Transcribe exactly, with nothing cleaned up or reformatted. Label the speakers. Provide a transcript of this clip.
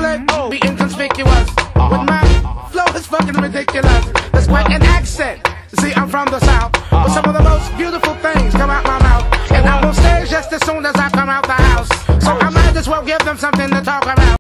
Speaker 1: public, be inconspicuous. With my flow is fucking ridiculous. Let's quite an accent. See, I'm from the South, but some of the most beautiful things come out my mouth. And I'm on stage just as soon as I come out the house. So I might as well give them something to talk about.